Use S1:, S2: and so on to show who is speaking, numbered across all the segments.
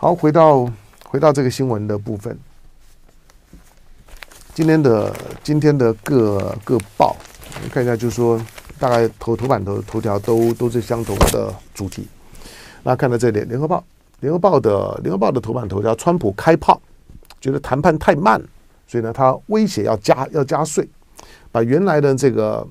S1: 好，回到这个新闻的部分。今天的各报，我们看一下，就是说大概头版头条都是相同的主题。那看到这里，联合报的头版头条，川普开炮，觉得谈判太慢，所以呢，他威胁要加税，把原来的这个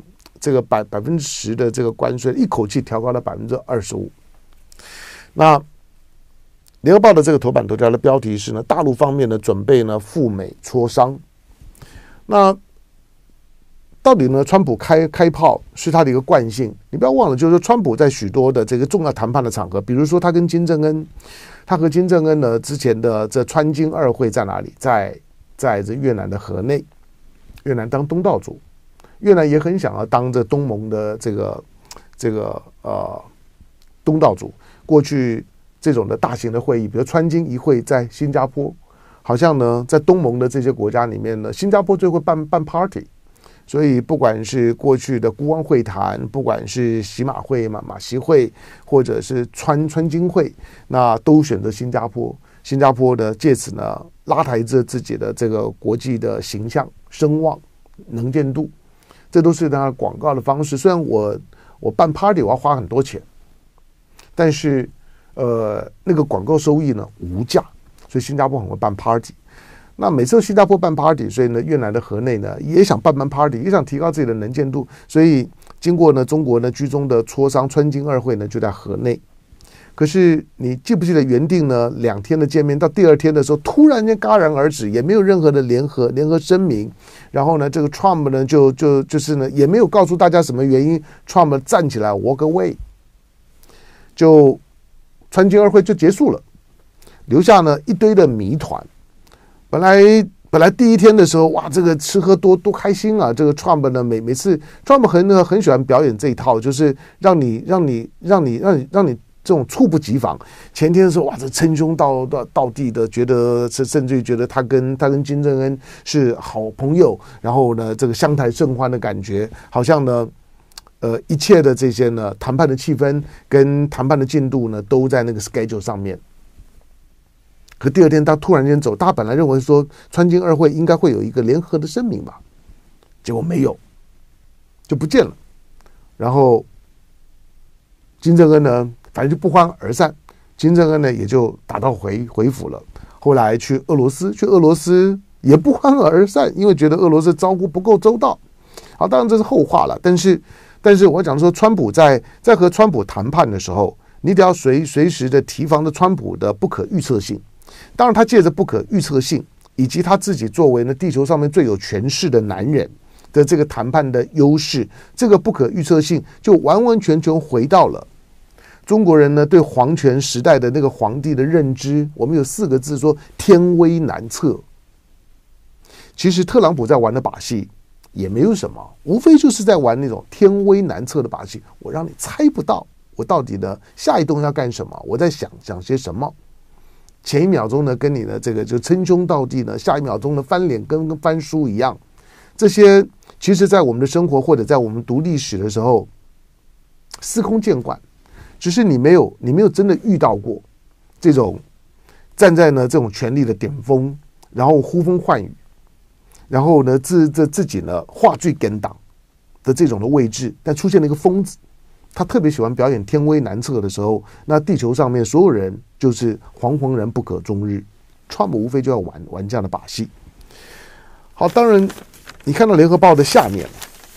S1: 10%的这个关税一口气调高了25%。那联合报的这个头版头条的标题是呢，大陆方面呢准备呢赴美磋商。那到底呢，川普开炮是他的一个惯性。你不要忘了，就是说，川普在许多的这个重要谈判的场合，比如说他和金正恩呢之前的这川金二会在哪里？在这越南的河内，越南当东道主，越南也很想要当这东盟的这个东道主。过去这种的大型的会议，比如川金一会在新加坡。好像呢，在东盟的这些国家里面呢，新加坡最会办 party， 所以不管是过去的孤汪会谈，不管是喜马会马习会，或者是川金会，那都选择新加坡。新加坡呢，借此呢拉抬着自己的这个国际的形象、声望、能见度，这都是他广告的方式。虽然我办 party 我要花很多钱，但是那个广告收益呢无价。所以新加坡很会办 party， 那每次新加坡办 party， 所以呢越南的河内呢也想办 party， 也想提高自己的能见度，所以经过呢中国呢居中的磋商，川金二会呢就在河内。可是你记不记得原定呢2天的见面，到第2天的时候突然间戛然而止，也没有任何的联合声明，然后呢这个 Trump 呢就是呢也没有告诉大家什么原因 ，Trump 站起来 walk away， 就川金二会就结束了。留下呢一堆的谜团。本来第1天的时候，哇，这个吃喝多开心啊！这个 Trump 呢，每次 Trump 很喜欢表演这一套，就是让你这种猝不及防。前天的时候，哇，这称兄道弟的，觉得甚至于觉得他跟金正恩是好朋友，然后呢，这个相谈甚欢的感觉，好像呢，一切的这些呢谈判的气氛跟谈判的进度呢，都在那个 schedule 上面。可第2天他突然间走，大家本来认为说川金二会应该会有一个联合的声明吧，结果没有，就不见了。然后金正恩呢，反正就不欢而散。金正恩呢也就打道回府了。后来去俄罗斯也不欢而散，因为觉得俄罗斯招呼不够周到。好，当然这是后话了。但是我讲说，川普在和川普谈判的时候，你得要随时的提防着川普的不可预测性。当然，他借着不可预测性，以及他自己作为呢地球上面最有权势的男人的这个谈判的优势，这个不可预测性就完完全全回到了中国人呢对皇权时代的那个皇帝的认知。我们有4个字说天威难测。其实特朗普在玩的把戏也没有什么，无非就是在玩那种天威难测的把戏。我让你猜不到我到底呢下一动要干什么，我在想些什么。前1秒钟呢，跟你的这个就称兄道弟呢，下1秒钟呢翻脸跟翻书一样。这些其实在我们的生活或者在我们读历史的时候司空见惯，只是你没有真的遇到过这种站在呢这种权力的顶峰，然后呼风唤雨，然后呢自己呢话剧跟党的这种的位置，但出现了一个疯子。他特别喜欢表演天威难测的时候，那地球上面所有人就是惶然不可终日。Trump 无非就要玩这样的把戏。好，当然你看到联合报的下面，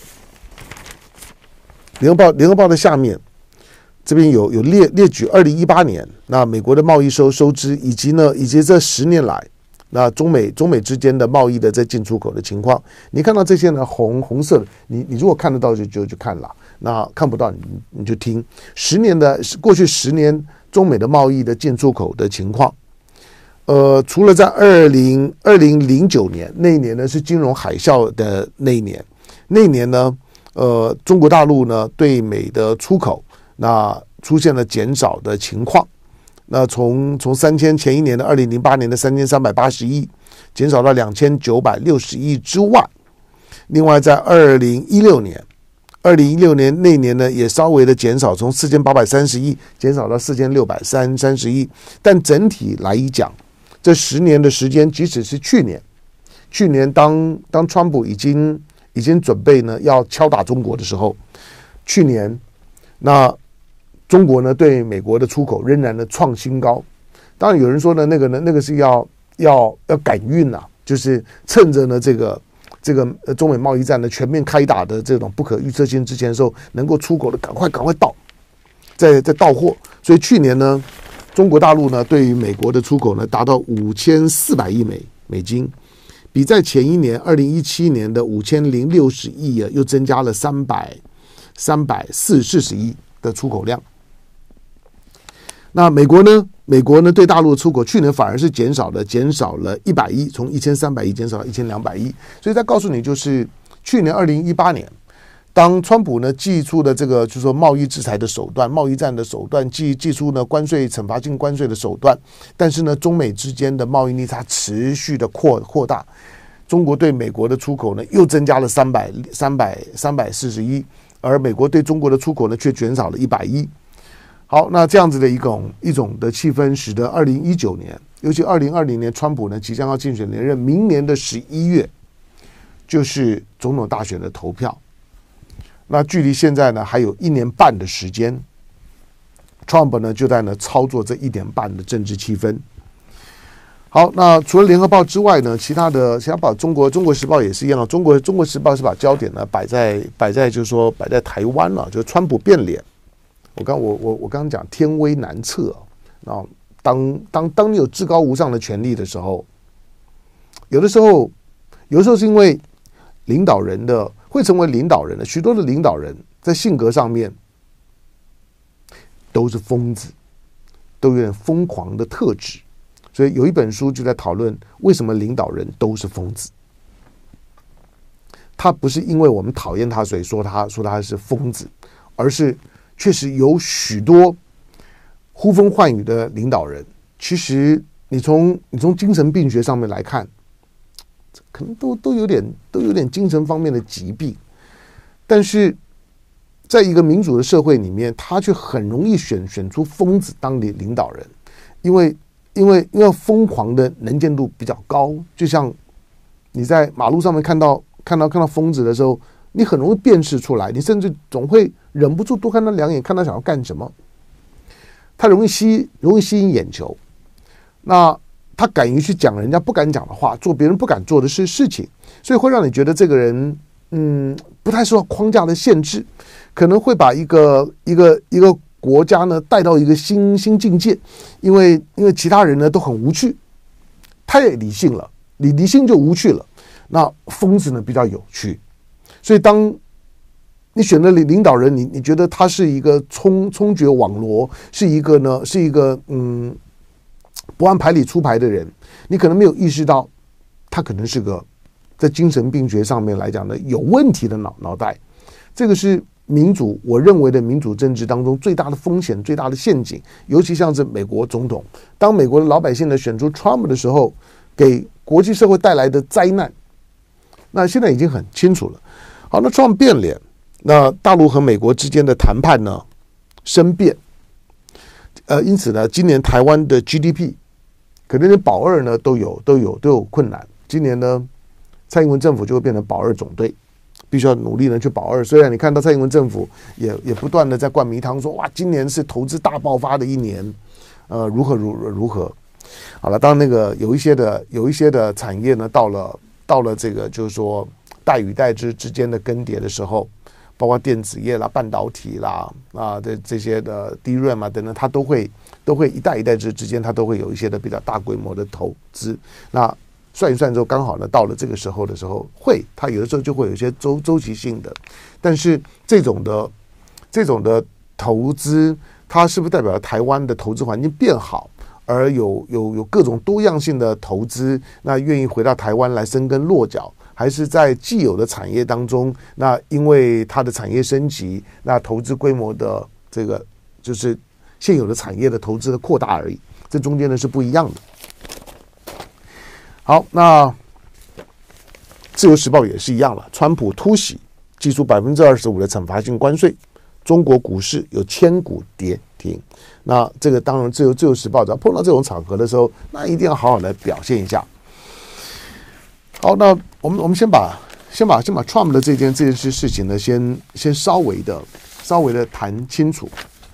S1: 联合报的下面这边有列举2018年那美国的贸易收支，以及这10年来那中美之间的贸易的在进出口的情况。你看到这些呢红色的，你如果看得到就看了。那看不到你就听过去10年中美的贸易的进出口的情况。除了在2009年那一年呢是金融海啸的那一年呢，中国大陆呢对美的出口那出现了减少的情况。那从前1年的2008年的3380亿减少到2960亿之外，另外在2016年 2016年那年呢，也稍微的减少，从4830亿减少到4630亿。但整体来讲，这10年的时间，即使是去年当川普已经准备呢要敲打中国的时候，去年那中国呢对美国的出口仍然呢创新高。当然有人说呢，那个是要赶运啊，就是趁着呢这个中美贸易战的全面开打的这种不可预测性之前的时候，能够出口的赶快到，再到货。所以去年呢，中国大陆呢对于美国的出口呢达到5400亿美金，比在前一年2017年的5060亿啊，又增加了340亿的出口量。那美国呢对大陆的出口去年反而是减少了100亿，从1300亿减少到1200亿。所以再告诉你，就是去年2018年，当川普呢祭出的这个就是说贸易制裁的手段、贸易战的手段，祭出呢关税惩罚性关税的手段，但是呢中美之间的贸易逆差持续的扩大，中国对美国的出口呢又增加了340亿，而美国对中国的出口呢却减少了100亿。好，那这样子的一种的气氛，使得2019年，尤其2020年，川普呢即将要竞选连任，明年的11月就是总统大选的投票。那距离现在呢还有1年半的时间，川普呢就在呢操作这1年半的政治气氛。好，那除了联合报之外呢，其他报中国时报也是一样，中国时报是把焦点呢摆在就是说摆在台湾了，就是川普变脸。我刚讲天威难测啊，当你有至高无上的权力的时候，有的时候是因为领导人的会成为领导人的许多的领导人在性格上面都是疯子，都有点疯狂的特质，所以有一本书就在讨论为什么领导人都是疯子。他不是因为我们讨厌他所以说他是疯子，而是确实有许多呼风唤雨的领导人，其实你从精神病学上面来看，可能都有点精神方面的疾病，但是在一个民主的社会里面，他却很容易选出疯子当领导人，因为疯狂的能见度比较高，就像你在马路上面看到疯子的时候，你很容易辨识出来，你甚至总会忍不住多看他2眼，看他想要干什么。他容易吸引眼球，那他敢于去讲人家不敢讲的话，做别人不敢做的事情，所以会让你觉得这个人不太受到框架的限制，可能会把一个国家呢带到一个新境界，因为其他人呢都很无趣，他也理性了，理性就无趣了，那疯子呢比较有趣。所以当你选的领导人，你觉得他是一个冲决网罗，是一个不按牌理出牌的人，你可能没有意识到他可能是个在精神病学上面来讲呢有问题的脑袋。这个是我认为的民主政治当中最大的风险、最大的陷阱。尤其像是美国总统，当美国的老百姓呢选出 Trump 的时候，给国际社会带来的灾难，那现在已经很清楚了。好，那 Trump 变脸，那大陆和美国之间的谈判呢生变，因此呢，今年台湾的 GDP 可能连保二呢都有困难。今年呢，蔡英文政府就会变成保二总队，必须要努力呢去保二。虽然你看到蔡英文政府也不断的在灌迷汤，说哇，今年是投资大爆发的一年，如何。好了，当那个有一些的产业呢到了这个就是说代与代之间的更迭的时候，包括电子业啦、半导体啦这些的 DRAM 等等，它都会一代之间，它都会有一些的比较大规模的投资。那算一算之后，刚好呢到了这个时候的时候，它有的时候就会有一些周期性的。但是这种的投资，它是不是代表台湾的投资环境变好？而有各种多样性的投资，那愿意回到台湾来生根落脚，还是在既有的产业当中，那因为它的产业升级，那投资规模的这个就是现有的产业的投资的扩大而已，这中间呢是不一样的。好，那自由时报也是一样了，川普突袭寄出25%的惩罚性关税，中国股市有千股跌停。那这个当然自由时报只要碰到这种场合的时候，那一定要好好的表现一下。好，那我们先把 Trump 的这件事情呢，先稍微的谈清楚。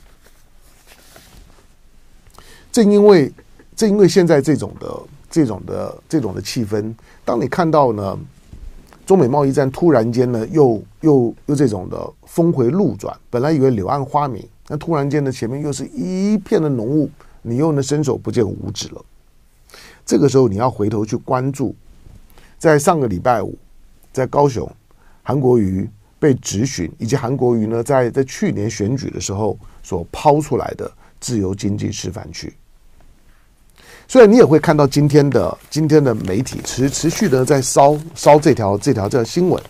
S1: 正因为现在这种的气氛，当你看到呢，中美贸易战突然间呢又这种的峰回路转，本来以为柳暗花明，那突然间呢前面又是一片的浓雾，你又呢伸手不见五指了。这个时候你要回头去关注，在上个礼拜五，在高雄，韩国瑜被质询，以及韩国瑜呢在去年选举的时候所抛出来的自由经济示范区。所以你也会看到今天的媒体持续的在烧这条新闻，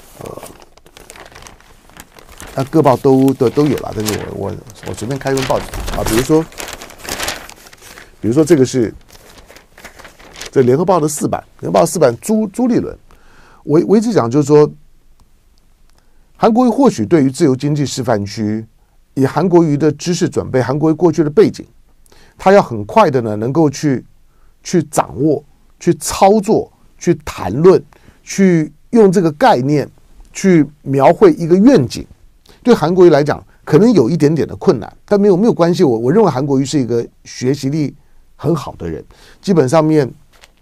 S1: 各报都有了，但是我随便开一份报纸啊，比如说这个是这联合报的4版，联合报4版朱立伦，我一直讲就是说，韩国瑜或许对于自由经济示范区，以韩国瑜的知识准备，韩国瑜过去的背景，他要很快的呢，能够去掌握、去操作、去谈论、去用这个概念去描绘一个愿景。对韩国瑜来讲，可能有一点点的困难，但没有关系。我认为韩国瑜是一个学习力很好的人，基本上面，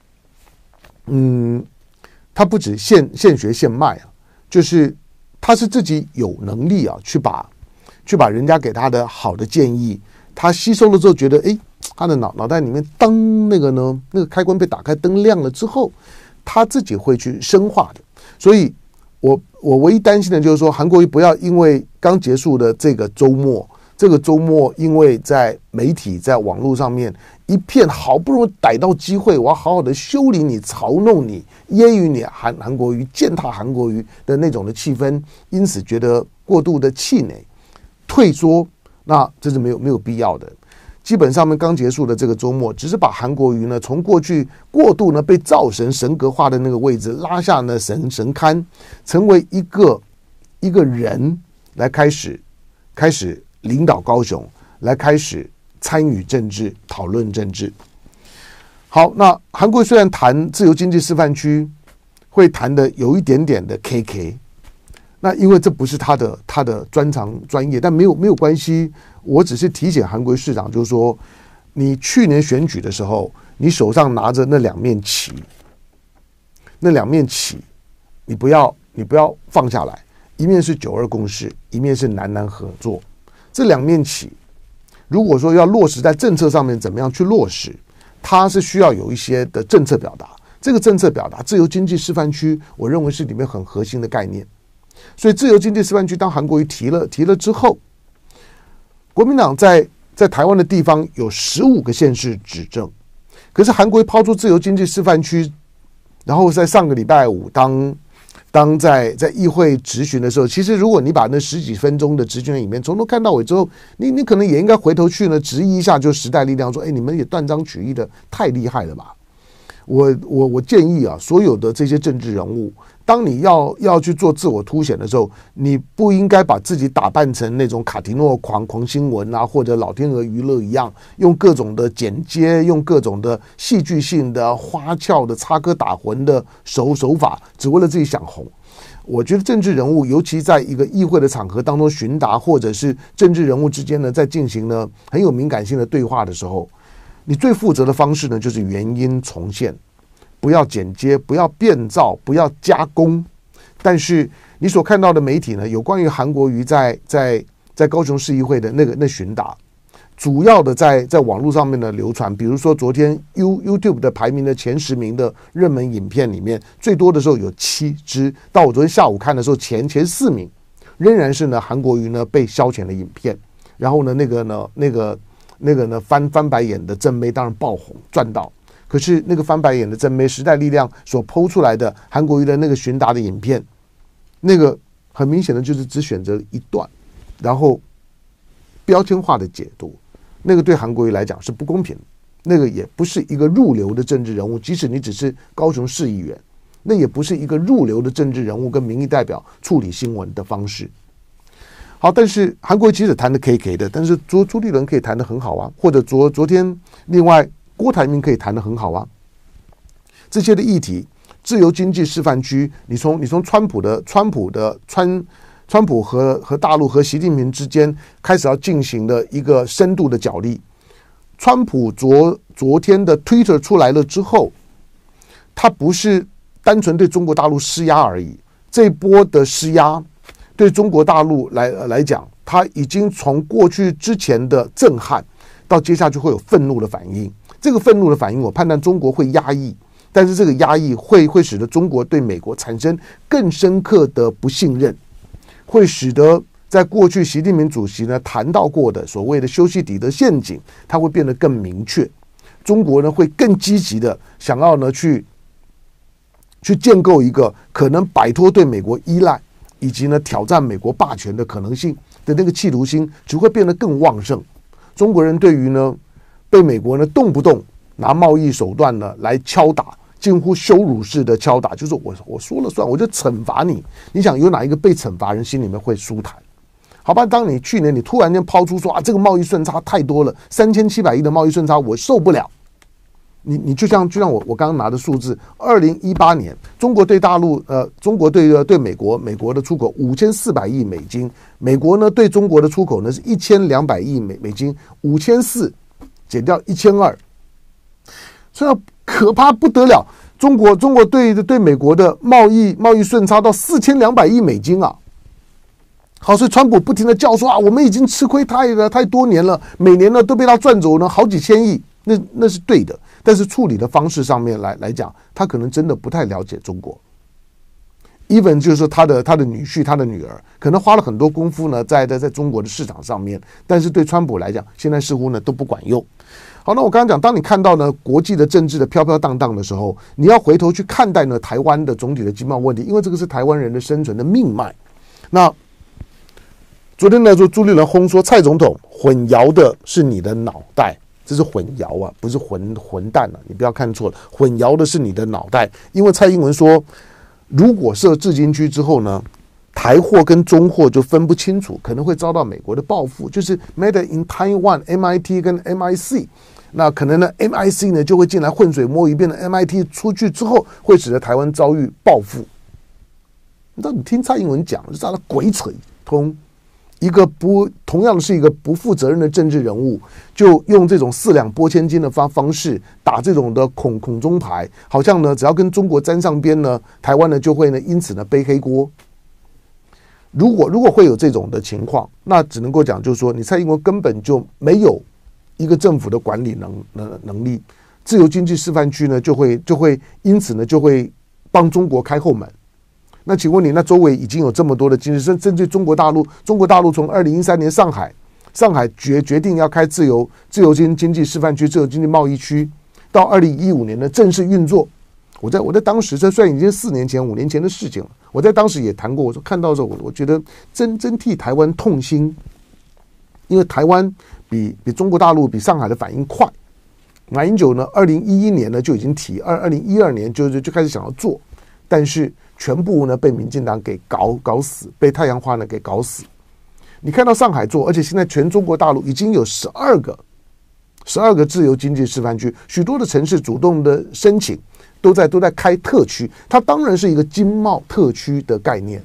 S1: 他不止现学现卖啊，就是他是自己有能力啊，去把人家给他的好的建议，他吸收了之后，觉得他的脑袋里面灯那个开关被打开，灯亮了之后，他自己会去深化的。所以我唯一担心的就是说，韩国瑜不要因为刚结束的这个周末，因为在媒体在网络上面一片好不容易逮到机会，我要好好的修理你、嘲弄你、揶揄你韩国瑜、践踏韩国瑜的那种的气氛，因此觉得过度的气馁、退缩，那这是没有必要的。基本上面刚结束的这个周末，只是把韩国瑜呢从过去过度呢被造神格化的那个位置拉下呢神龛，成为一个人来开始领导高雄，来开始参与政治、讨论政治。好，那韩国瑜虽然谈自由经济示范区，会谈的有一点点的 KK， 那因为这不是他的专业，但没有关系。我只是提醒韩国瑜市长，就是说，你去年选举的时候，你手上拿着那两面旗，你不要放下来。一面是9·2共识，一面是南合作。这两面旗，如果说要落实在政策上面，怎么样去落实？它是需要有一些的政策表达。这个政策表达，自由经济示范区，我认为是里面很核心的概念。所以，自由经济示范区当韩国瑜提了之后，国民党在台湾的地方有15个县市执政，可是韩国瑜抛出自由经济示范区，然后在上个礼拜五当在议会质询的时候，其实如果你把那10几分钟的质询里面从头看到尾之后，你可能也应该回头去呢质疑一下，就时代力量说，你们也断章取义的太厉害了吧？我建议啊，所有的这些政治人物，当你要去做自我凸显的时候，你不应该把自己打扮成那种卡提诺狂新闻啊，或者老天鹅娱乐一样，用各种的剪接，用各种的戏剧性的花俏的插科打诨的手法，只为了自己想红。我觉得政治人物，尤其在一个议会的场合当中询答，或者是政治人物之间呢，在进行呢很有敏感性的对话的时候，你最负责的方式呢，就是原因重现，不要剪接，不要变造，不要加工。但是你所看到的媒体呢，有关于韩国瑜在高雄市议会的那询答，主要的在网络上面的流传，比如说昨天 YouTube 的排名的前10名的热门影片里面，最多的时候有7支，到我昨天下午看的时候，前4名仍然是呢韩国瑜呢被消遣的影片。然后呢那个呢翻白眼的正妹当然爆红赚到，可是那个翻白眼的正妹，时代力量所抛出来的韩国瑜的那个询答的影片，那个很明显的就是只选择一段，然后标签化的解读，那个对韩国瑜来讲是不公平的，那个也不是一个入流的政治人物，即使你只是高雄市议员， 那也不是一个入流的政治人物跟民意代表处理新闻的方式。好，但是韩国瑜其实谈的 K 的，但是朱立伦可以谈的很好啊，或者昨天另外郭台铭可以谈的很好啊。这些的议题，自由经济示范区，你从川普和大陆和习近平之间开始要进行的一个深度的角力。川普昨天的 Twitter 出来了之后，他不是单纯对中国大陆施压而已，这一波的施压对中国大陆来讲，他已经从过去之前的震撼，到接下去会有愤怒的反应。这个愤怒的反应，我判断中国会压抑，但是这个压抑会使得中国对美国产生更深刻的不信任，会使得在过去习近平主席呢谈到过的所谓的修昔底德陷阱，它会变得更明确。中国呢会更积极的想要呢去建构一个可能摆脱对美国依赖，以及呢挑战美国霸权的可能性的那个企图心，只会变得更旺盛。中国人对于呢被美国呢动不动拿贸易手段呢来敲打，近乎羞辱式的敲打，就是我说了算，我就惩罚你。你想有哪一个被惩罚人心里面会舒坦？好吧，当你去年你突然间抛出说这个贸易顺差太多了，3700亿的贸易顺差我受不了。你就像我刚刚拿的数字，2018年中国对大陆中国对美国的出口5400亿美金，美国呢对中国的出口呢是1200亿美金，5400减掉1200，所以可怕不得了。中国对美国的贸易顺差到4200亿美金啊！好，所以川普不停的叫说我们已经吃亏太多年了，每年呢都被他赚走呢好几千亿，那是对的。但是处理的方式上面来讲，他可能真的不太了解中国。even 就是说他的女婿、他的女儿，可能花了很多功夫呢，在中国的市场上面，但是对川普来讲，现在似乎呢都不管用。好，那我刚刚讲，当你看到呢国际的政治的飘飘荡荡的时候，你要回头去看待呢台湾的总体的经贸问题，因为这个是台湾人的生存的命脉。那昨天呢，说朱立伦轰说蔡总统混淆的是你的脑袋。这是混淆啊，不是混蛋啊！你不要看错了，混淆的是你的脑袋。因为蔡英文说，如果设制金区之后呢，台货跟中货就分不清楚，可能会遭到美国的报复。就是 Made in Taiwan、MIT 跟 MIC， 那可能呢 MIC 呢就会进来浑水摸鱼，变成 MIT 出去之后，会使得台湾遭遇报复。你知道，你听蔡英文讲，就让他鬼扯一通。同样的是一个不负责任的政治人物，就用这种4两拨千斤的方式打这种的恐中牌，好像呢只要跟中国沾上边呢，台湾呢就会呢因此呢背黑锅。如果会有这种的情况，那只能够讲就是说，你蔡英文根本就没有一个政府的管理能力，自由经济示范区呢就会因此呢就会帮中国开后门。那请问你，那周围已经有这么多的经济，甚至中国大陆从2013年上海决定要开自由经济示范区、自由经济贸易区，到2015年的正式运作。我在当时，这虽然已经4年前、5年前的事情了，我在当时也谈过。我说看到的时候，我觉得真替台湾痛心，因为台湾比中国大陆、比上海的反应快。马英九呢，2011年呢就已经提，2012年就开始想要做，但是全部呢被民进党给搞死，被太阳花呢给搞死。你看到上海做，而且现在全中国大陆已经有12个自由经济示范区，许多的城市主动的申请，都在开特区，它当然是一个经贸特区的概念。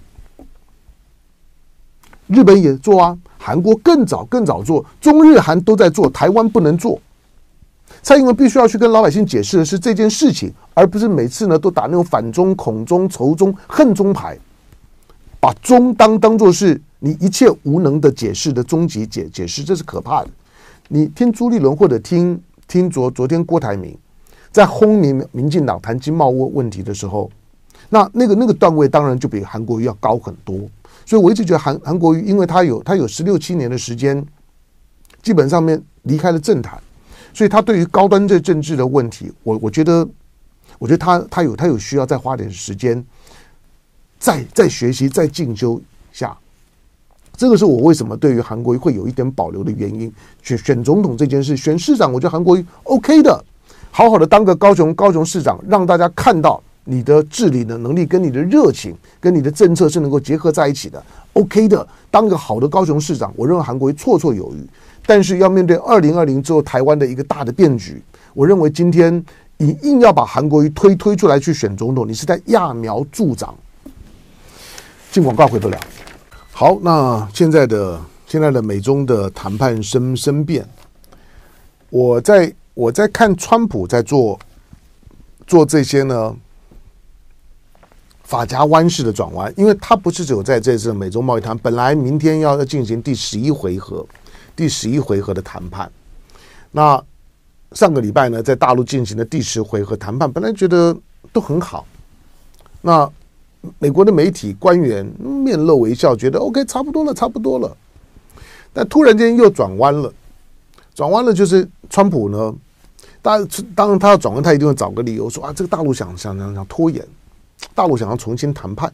S1: 日本也做啊，韩国更早做，中日韩都在做，台湾不能做。蔡英文必须要去跟老百姓解释的是这件事情，而不是每次呢都打那种反中、恐中、仇中、恨中牌，把中当作是你一切无能的解释的终极解释，这是可怕的。你听朱立伦或者听昨天郭台铭在轰民进党谈经贸问题的时候，那个段位当然就比韩国瑜要高很多。所以我一直觉得韩国瑜，因为他有16、17年的时间，基本上面离开了政坛。所以他对于高端政治的问题，我觉得他有需要再花点时间，再学习、再进修一下。这个是我为什么对于韩国瑜会有一点保留的原因。选总统这件事，选市长，我觉得韩国瑜 OK 的，好好的当个高雄市长，让大家看到你的治理的能力跟你的热情跟你的政策是能够结合在一起的 ，OK 的。当个好的高雄市长，我认为韩国瑜绰绰有余。但是要面对2020之后台湾的一个大的变局，我认为今天你硬要把韩国瑜推出来去选总统，你是在揠苗助长。进广告回头聊。好，那现在的美中的谈判生变，我在看川普在做这些呢法夹弯式的转弯，因为他不是只有在这次的美中贸易谈，本来明天要进行第11回合的谈判。那上个礼拜呢，在大陆进行的第10回合谈判，本来觉得都很好。那美国的媒体官员面露微笑，觉得 OK 差不多了。但突然间又转弯了，就是川普呢，当然他要转弯，他一定会找个理由说啊，这个大陆想拖延，大陆想要重新谈判。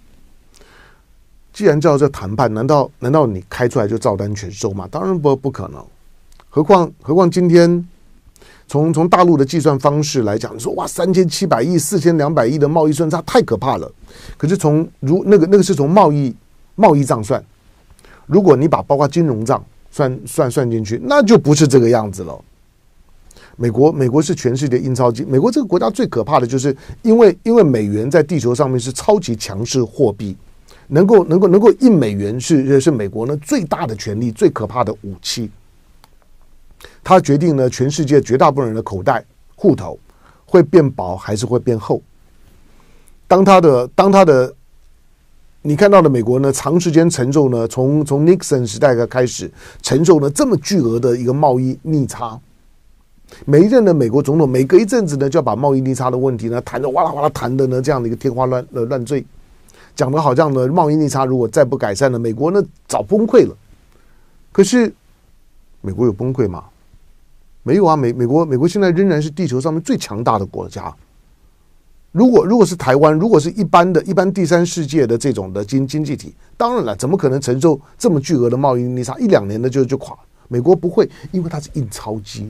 S1: 既然叫这谈判，难道你开出来就照单全收吗？当然不可能。何况今天从大陆的计算方式来讲，你说哇3700亿、4200亿的贸易顺差太可怕了。可是那个是从贸易账算，如果你把包括金融账算进去，那就不是这个样子了。美国是全世界印钞机，美国这个国家最可怕的就是因为美元在地球上面是超级强势货币。能够印美元是美国呢最大的权力，最可怕的武器。它决定了全世界绝大部分人的口袋户头会变薄还是会变厚。当他的你看到的美国呢，长时间承受呢，从 Nixon 时代开始承受呢这么巨额的一个贸易逆差。每一任的美国总统每隔一阵子呢，就要把贸易逆差的问题呢谈得哇啦哇啦谈的呢这样的一个天花乱坠。讲的好像呢，贸易逆差如果再不改善了，美国呢早崩溃了。可是美国有崩溃吗？没有啊，美国现在仍然是地球上面最强大的国家。如果是台湾，如果是一般第三世界的这种的经济体，当然了，怎么可能承受这么巨额的贸易逆差？1-2年的就垮。美国不会，因为它是印钞机。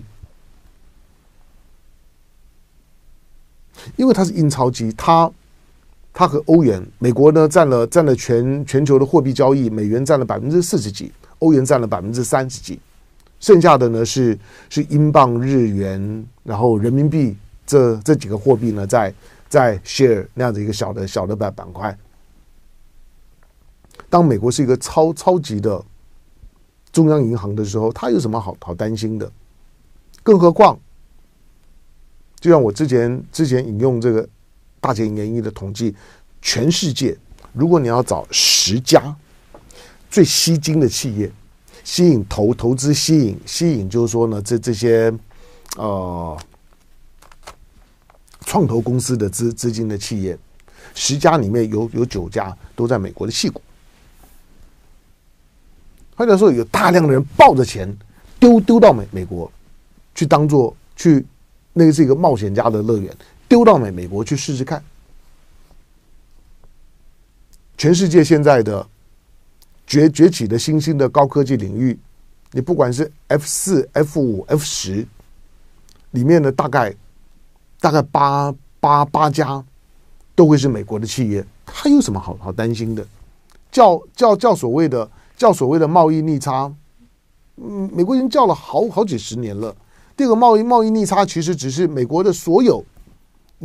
S1: 它和欧元，美国呢占了全球的货币交易，美元占了40%几，欧元占了30%几，剩下的呢是英镑、日元，然后人民币这几个货币呢在 share 那样子一个小的板块。当美国是一个超级的中央银行的时候，它有什么好担心的？更何况，就像我之前引用这个大前研一的统计，全世界如果你要找10家最吸金的企业，吸引投资，吸引就是说呢，这些创投公司的资金的企业，10家里面有9家都在美国的矽谷。换句话说，有大量的人抱着钱丢到美国去当做去，那个是一个冒险家的乐园。丢到美国去试试看。全世界现在的崛起的新兴的高科技领域，你不管是 F4、F5、F10 里面的大概八家都会是美国的企业，它有什么好担心的？叫所谓的贸易逆差，美国已经叫了好几十年了。这个贸易逆差其实只是美国的所有。你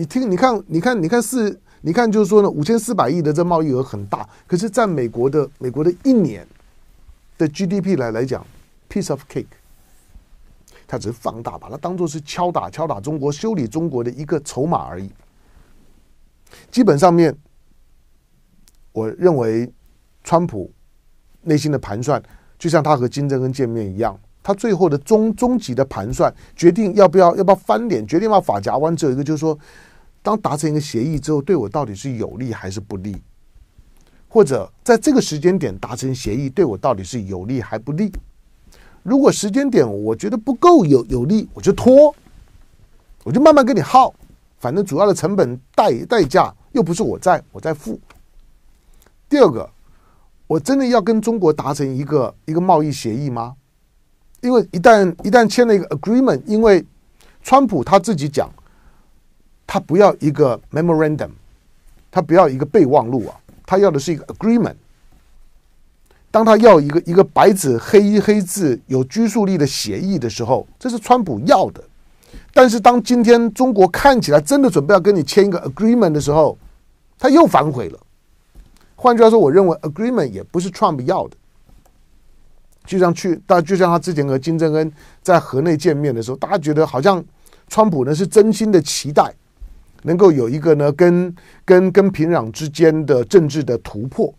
S1: 看，就是说呢，5400亿的这贸易额很大，可是占美国的一年的 GDP 来讲 ，piece of cake， 它只是放大，把它当作是敲打中国、修理中国的一个筹码而已。基本上面，我认为川普内心的盘算，就像他和金正恩见面一样。他最后的终极的盘算，决定要不要翻脸，决定要法夹弯，只有一个，就是说，当达成一个协议之后，对我到底是有利还是不利？或者在这个时间点达成协议，对我到底是有利还不利？如果时间点我觉得不够有利，我就拖，我就慢慢跟你耗，反正主要的成本代价又不是我在付。第二个，我真的要跟中国达成一个贸易协议吗？因为一旦签了一个 agreement， 因为川普他自己讲， 他不要一个 memorandum， 他不要一个备忘录啊，他要的是一个 agreement。当他要一个白纸黑字有拘束力的协议的时候，这是川普要的。但是当今天中国看起来真的准备要跟你签一个 agreement 的时候，他又反悔了。换句话说，我认为 agreement 也不是 Trump 要的。就像他之前和金正恩在河内见面的时候，大家觉得好像川普呢是真心的期待能够有一个呢跟平壤之间的政治的突破。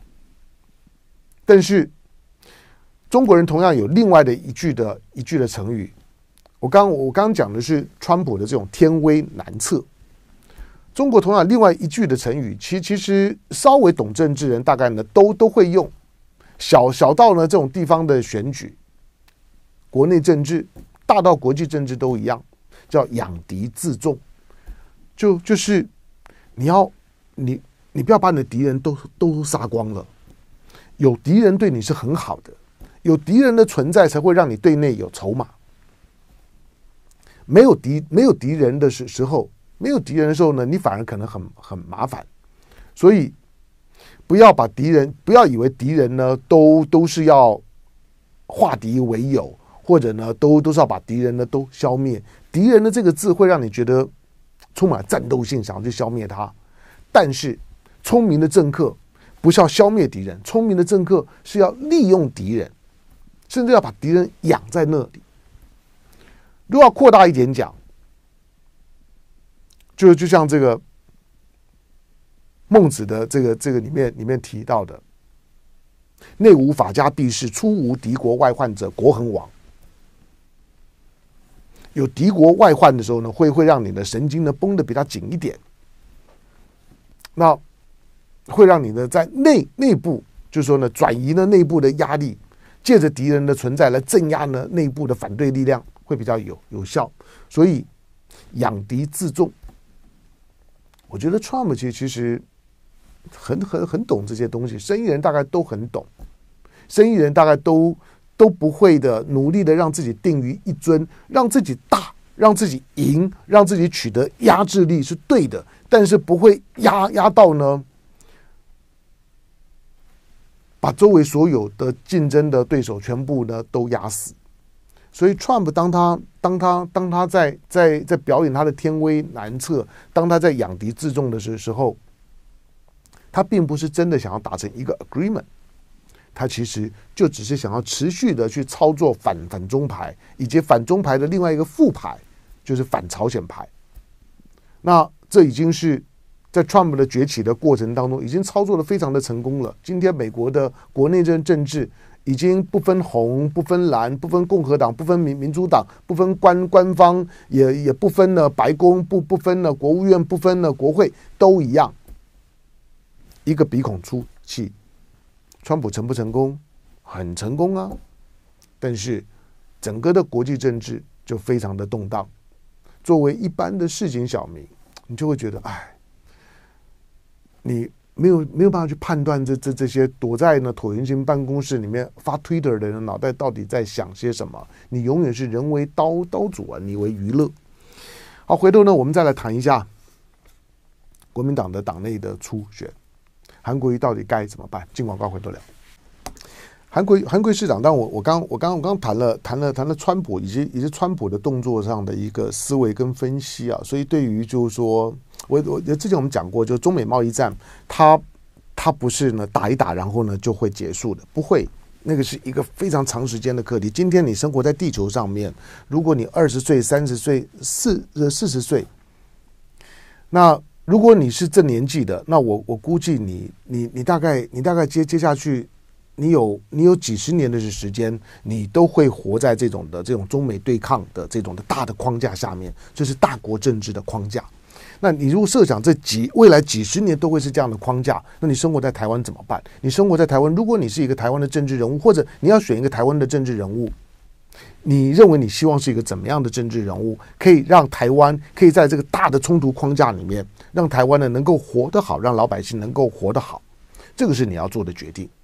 S1: 但是中国人同样有另外的一句的成语，我刚讲的是川普的这种天威难测。中国同样另外一句的成语，其实稍微懂政治人大概呢都会用，小到呢这种地方的选举，国内政治，大到国际政治都一样，叫养敌自重。就是你不要把你的敌人都杀光了。有敌人对你是很好的，有敌人的存在才会让你对内有筹码。没有敌人的时候，没有敌人的时候呢，你反而可能很麻烦。所以不要以为敌人呢都是要化敌为友，或者呢都是要把敌人呢都消灭。敌人的这个字会让你觉得充满战斗性，想要去消灭他。但是聪明的政客不是要消灭敌人，聪明的政客是要利用敌人，甚至要把敌人养在那里。如果要扩大一点讲，就像这个孟子的这个里面提到的，内无法家必士，出无敌国外患者，国恒亡。有敌国外患的时候呢，会让你的神经呢绷得比较紧一点。那会让你呢在内部，就是说呢转移呢内部的压力，借着敌人的存在来镇压呢内部的反对力量，会比较有效。所以养敌自重，我觉得 Trump 其实很懂这些东西，生意人大概都很懂，生意人大概都不会的努力的让自己定于一尊，让自己大，让自己赢，让自己取得压制力是对的，但是不会压到呢把周围所有的竞争的对手全部呢都压死。所以 Trump 当他在表演他的天威难测，当他在养敌自重的时候，他并不是真的想要达成一个 agreement， 他其实就只是想要持续的去操作反中牌，以及反中牌的另外一个副牌，就是反朝鲜牌。那这已经是在 Trump 的崛起的过程当中，已经操作的非常的成功了。今天美国的国内政治已经不分红、不分蓝、不分共和党、不分民主党、不分官方，也不分了白宫，不分了国务院，不分了国会，都一样，一个鼻孔出气。川普成不成功？很成功啊！但是整个的国际政治就非常的动荡。作为一般的市井小民，你就会觉得，哎，你没有办法去判断这些躲在呢椭圆形办公室里面发 Twitter 的人脑袋到底在想些什么。你永远是人为刀俎啊，你为娱乐。好，回头呢，我们再来谈一下国民党的党内的初选，韩国瑜到底该怎么办？进广告回头聊。韩国市长，但我刚谈了川普以及川普的动作上的一个思维跟分析啊，所以对于就是说，我之前我们讲过，就是中美贸易战，它不是呢打一打然后呢就会结束的，不会，那个是一个非常长时间的课题。今天你生活在地球上面，如果你20岁、30岁、40岁，那如果你是这年纪的，那我估计你大概接下去。你有几十年的时间，你都会活在这种中美对抗的这种的大的框架下面，这是大国政治的框架。那你如果设想未来几十年都会是这样的框架，那你生活在台湾怎么办？你生活在台湾，如果你是一个台湾的政治人物，或者你要选一个台湾的政治人物，你认为你希望是一个怎么样的政治人物，可以让台湾可以在这个大的冲突框架里面，让台湾呢能够活得好，让老百姓能够活得好，这个是你要做的决定。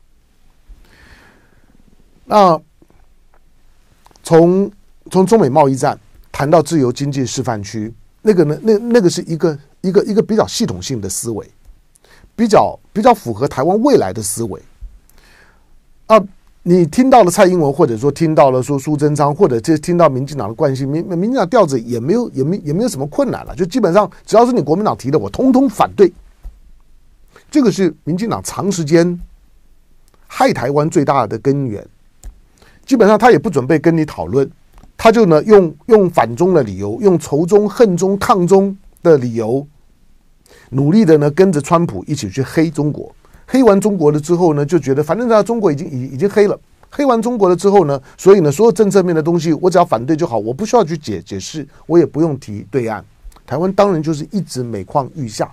S1: 那从中美贸易战谈到自由经济示范区， 那个呢，那个是一个比较系统性的思维，比较符合台湾未来的思维啊。你听到了蔡英文，或者说听到了说苏贞昌，或者这听到民进党的惯性，民进党调子也没有什么困难了，就基本上只要是你国民党提的，我通通反对。这个是民进党长时间害台湾最大的根源。基本上他也不准备跟你讨论，他就呢用反中的理由，用仇中、恨中、抗中的理由，努力的呢跟着川普一起去黑中国。黑完中国了之后呢，就觉得反正中国已经黑了。黑完中国了之后呢，所以呢，所有政策面的东西我只要反对就好，我不需要去解释，我也不用提对岸。台湾当然就是一直每况愈下。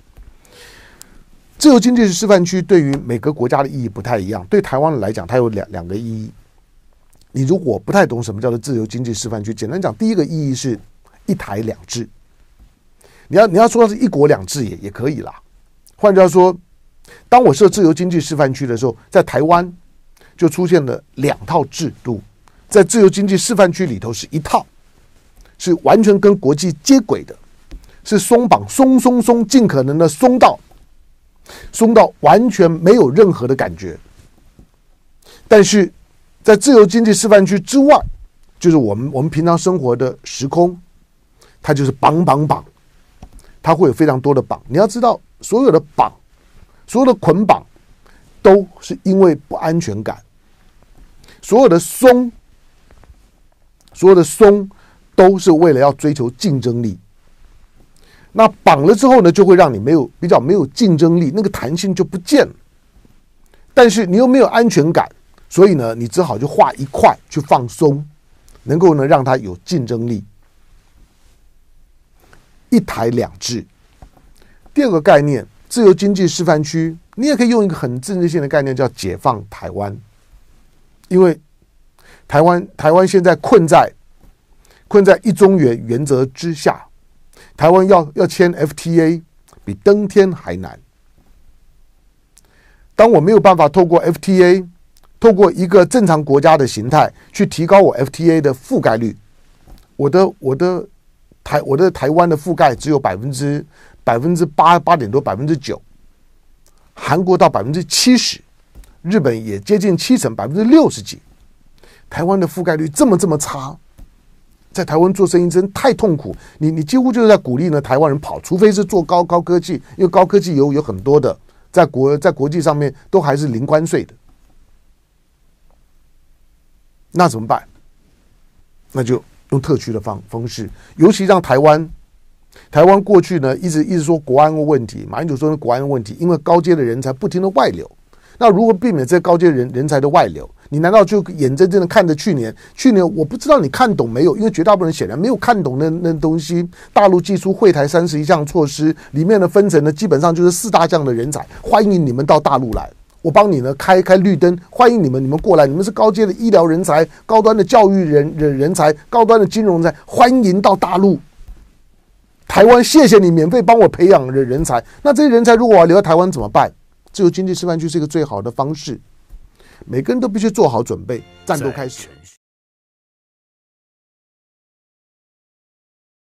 S1: 自由经济示范区对于每个国家的意义不太一样，对台湾来讲，它有两个意义。你如果不太懂什么叫做自由经济示范区，简单讲，第一个意义是一台两制。你要说是一国两制也可以啦。换句话说，当我设自由经济示范区的时候，在台湾就出现了两套制度，在自由经济示范区里头是一套，是完全跟国际接轨的，是松绑松，尽可能的松到完全没有任何的感觉。但是在自由经济示范区之外，就是我们平常生活的时空，它就是绑，它会有非常多的绑。你要知道，所有的绑，所有的捆绑都是因为不安全感，所有的松都是为了要追求竞争力。那绑了之后呢，就会让你比较没有竞争力，那个弹性就不见了。但是你又没有安全感，所以呢，你只好就画一块去放松，能够呢让它有竞争力。一台两制。第二个概念，自由经济示范区，你也可以用一个很政治性的概念叫解放台湾。因为台湾现在困在一中原则之下，台湾要签 FTA 比登天还难。当我没有办法透过 FTA， 透过一个正常国家的形态去提高我 FTA 的覆盖率，我的台湾的覆盖只有8.8%多9%，韩国到70%，日本也接近70%60%几。台湾的覆盖率这么差，在台湾做生意真太痛苦。你几乎就是在鼓励呢台湾人跑，除非是做高科技，因为高科技有很多的在国际上面都还是零关税的。那怎么办？那就用特区的方式，尤其让台湾过去呢一直说国安问题，马英九说国安问题，因为高阶的人才不停的外流。那如何避免这高阶人才的外流？你难道就眼睁睁的看着去年我不知道你看懂没有，因为绝大部分人显然没有看懂那东西。大陆祭出惠台31项措施，里面的分成呢基本上就是4大项的人才，欢迎你们到大陆来，我帮你呢开绿灯，欢迎你们过来，你们是高阶的医疗人才，高端的教育人才，高端的金融人才，欢迎到大陆。台湾谢谢你免费帮我培养人才，那这些人才如果我要留在台湾怎么办？自由经济示范区是一个最好的方式，每个人都必须做好准备，战斗开始。